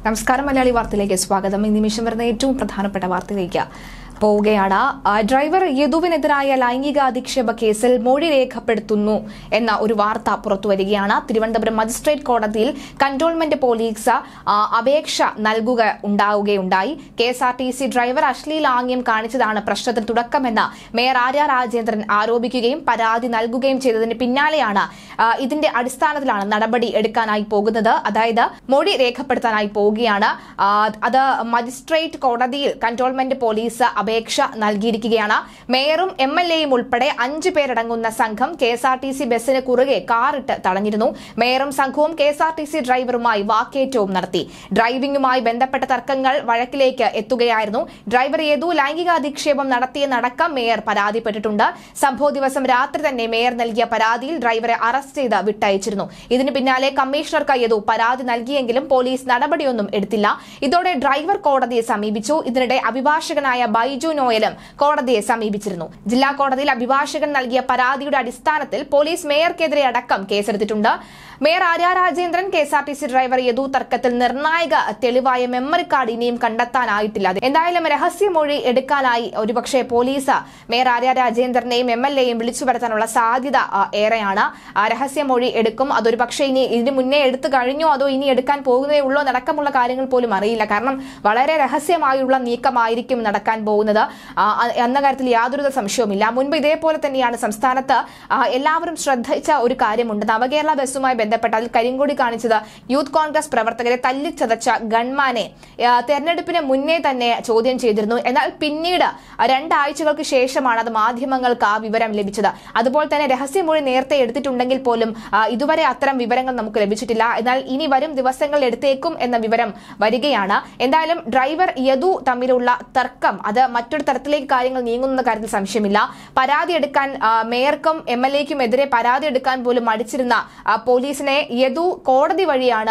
നമസ്കാരം മലയാളി വാർത്തയിലേക്ക് സ്വാഗതം. ഈ നിമിഷം വരുന്ന ഏറ്റവും പ്രധാനപ്പെട്ട വാർത്തയിലേക്ക് പോവുകയാണ്. ഡ്രൈവർ യദുവിനെതിരായ ലൈംഗിക അധിക്ഷേപ കേസിൽ മൊഴി രേഖപ്പെടുത്തുന്നു എന്ന ഒരു വാർത്ത പുറത്തുവരികയാണ്. തിരുവനന്തപുരം മജിസ്ട്രേറ്റ് കോടതിയിൽ കന്റോൺമെന്റ് പോലീസ് അപേക്ഷ ഉണ്ടാവുകയുണ്ടായി. KSRTC ഡ്രൈവർ അശ്ലീലാംഗ്യം കാണിച്ചതാണ് പ്രശ്നത്തിന് തുടക്കമെന്ന് മേയർ ആര്യ രാജേന്ദ്രൻ ആരോപിക്കുകയും പരാതി നൽകുകയും ചെയ്തതിന് പിന്നാലെയാണ് ഇതിന്റെ അടിസ്ഥാനത്തിലാണ് നടപടി എടുക്കാനായി പോകുന്നത്. അതായത് മൊഴി രേഖപ്പെടുത്താനായി പോവുകയാണ്. അത് മജിസ്ട്രേറ്റ് കോടതിയിൽ കന്റോൺമെന്റ് പോലീസ് അപേക്ഷ നൽകിയിരിക്കുകയാണ്. മേയറും MLAയും ഉൾപ്പെടെ 5 പേരടങ്ങുന്ന സംഘം KSRTC ബസ്സിന് കുറുകെ കാറിട്ട് തടഞ്ഞിരുന്നു. മേയറും സംഘവും KSRTC ഡ്രൈവറുമായി വാക്കേറ്റവും നടത്തി. ഡ്രൈവിംഗുമായി ബന്ധപ്പെട്ട തർക്കങ്ങൾ വഴക്കിലേക്ക് എത്തുകയായിരുന്നു. ഡ്രൈവർ യദു ലൈംഗിക അധിക്ഷേപം നടത്തിയെന്നടക്കം മേയർ പരാതിപ്പെട്ടിട്ടുണ്ട്. സംഭവ ദിവസം രാത്രി തന്നെ മേയർ നൽകിയ പരാതിയിൽ ഡ്രൈവറെ അറസ്റ്റ് ചെയ്ത് വിട്ടയച്ചിരുന്നു. ഇതിന് പിന്നാലെ കമ്മീഷണർക്ക് യദു പരാതി നൽകിയെങ്കിലും പോലീസ് നടപടിയൊന്നും എടുത്തില്ല. ഇതോടെ ഡ്രൈവർ കോടതിയെ സമീപിച്ചു. ഇതിനിടെ അഭിഭാഷകനായ ബൈജു നോയലും കോടതിയെ സമീപിച്ചിരുന്നു. ജില്ലാ കോടതിയിൽ അഭിഭാഷകൻ നൽകിയ പരാതിയുടെ അടിസ്ഥാനത്തിൽ പോലീസ് മേയർക്കെതിരെ അടക്കം കേസെടുത്തിട്ടുണ്ട്. Mayor Arya Rajendran KSRTC driver Yadu തർക്കത്തിൽ നിർണായക തെളിവായ മെമ്മറി കാർഡ് ഇനിയും കണ്ടെത്താനായിട്ടില്ല. എന്തായാലും രഹസ്യമൊഴി എടുക്കാനായി ഒരുപക്ഷെ പോലീസ് മേയർ ആര്യ രാജേന്ദ്രനെയും MLAയും വിളിച്ചു വരുത്താനുള്ള സാധ്യത ഏറെയാണ്. രഹസ്യമൊഴി എടുക്കും. അതൊരു പക്ഷേ ഇനി ഇതിന് മുന്നേ എടുത്തു കഴിഞ്ഞോ അതോ ഇനി എടുക്കാൻ പോകുന്നതേ ഉള്ളോ നടക്കമുള്ള കാര്യങ്ങൾ പോലും അറിയില്ല. കാരണം വളരെ രഹസ്യമായുള്ള നീക്കമായിരിക്കും നടക്കാൻ പോകുന്നത് എന്ന കാര്യത്തിൽ യാതൊരു സംശയവുമില്ല. മുൻപ് ഇതേപോലെ തന്നെയാണ് സംസ്ഥാനത്ത് എല്ലാവരും ശ്രദ്ധിച്ച ഒരു കാര്യമുണ്ട്. നവകേരള ബസ്സുമായി ബന്ധപ്പെട്ട് അതിൽ കരിങ്കൊടി കാണിച്ചത് യൂത്ത് കോൺഗ്രസ് പ്രവർത്തകരെ തല്ലിച്ചതച്ച ഗൺമാനെ തെരഞ്ഞെടുപ്പിന് മുന്നേ തന്നെ ചോദ്യം ചെയ്തിരുന്നു. എന്നാൽ പിന്നീട് 2 ആഴ്ചകൾക്ക് ശേഷമാണ് അത് മാധ്യമങ്ങൾക്ക് ആ വിവരം ലഭിച്ചത്. അതുപോലെ തന്നെ രഹസ്യമൊഴി നേരത്തെ എടുത്തിട്ടുണ്ടെങ്കിൽ പോലും ഇതുവരെ അത്തരം വിവരങ്ങൾ നമുക്ക് ലഭിച്ചിട്ടില്ല. എന്നാൽ ഇനി വരും ദിവസങ്ങളിൽ എടുത്തേക്കും എന്ന വിവരം വരികയാണ്. എന്തായാലും ഡ്രൈവർ യദു തമ്മിലുള്ള തർക്കം അത് മറ്റൊരു തരത്തിലേക്ക് കാര്യങ്ങൾ നീങ്ങുന്ന കാര്യത്തിൽ സംശയമില്ല. പരാതി എടുക്കാൻ മേയർക്കും MLAയ്ക്കും എതിരെ പരാതി എടുക്കാൻ പോലും മടിച്ചിരുന്ന പോലീസിനെ യദു കോടതി വഴിയാണ്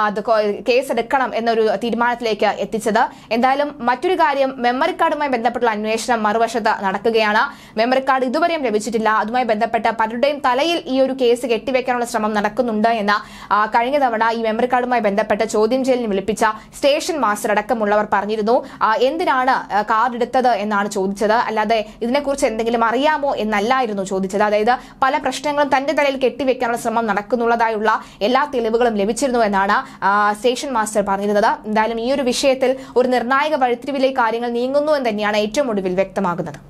കേസെടുക്കണം എന്നൊരു തീരുമാനത്തിലേക്ക് എത്തിച്ചത്. എന്തായാലും മറ്റൊരു കാര്യം, മെമ്മറി കാർഡുമായി ബന്ധപ്പെട്ടുള്ള അന്വേഷണം മറുവശത്ത് നടക്കുകയാണ്. മെമ്മറി കാർഡ് ഇതുവരെയും ലഭിച്ചിട്ടില്ല. അതുമായി ബന്ധപ്പെട്ട് പലരുടെയും തലയിൽ ഈ ഒരു കേസ് കെട്ടിവെക്കാനുള്ള ശ്രമം നടക്കുന്നുണ്ട് എന്ന കഴിഞ്ഞ തവണ ഈ മെമ്മറി കാർഡുമായി ബന്ധപ്പെട്ട് ചോദ്യം ചെയ്യലിന് വിളിപ്പിച്ച സ്റ്റേഷൻ മാസ്റ്റർ അടക്കമുള്ളവർ പറഞ്ഞിരുന്നു. എന്തിനാണ് കാർഡ് എടുത്തത് എന്നാണ് ചോദിച്ചത്. അല്ലാതെ ഇതിനെക്കുറിച്ച് എന്തെങ്കിലും അറിയാമോ എന്നല്ലായിരുന്നു ചോദിച്ചത്. അതായത് പല പ്രശ്നങ്ങളും തന്റെ തലയിൽ കെട്ടിവെക്കാനുള്ള ശ്രമം നടക്കുന്നുള്ളതായുള്ള എല്ലാ തെളിവുകളും ലഭിച്ചിരുന്നു എന്നാണ് സ്റ്റേഷൻ മാസ്റ്റർ പറഞ്ഞിരുന്നത്. എന്തായാലും ഈ ഒരു വിഷയത്തിൽ ഒരു നിർണായക വഴിത്തിരിവിലേക്ക് കാര്യങ്ങൾ നീങ്ങുന്നു എന്ന് തന്നെയാണ് ഏറ്റവും ഒടുവിൽ വ്യക്തമാകുന്നത്.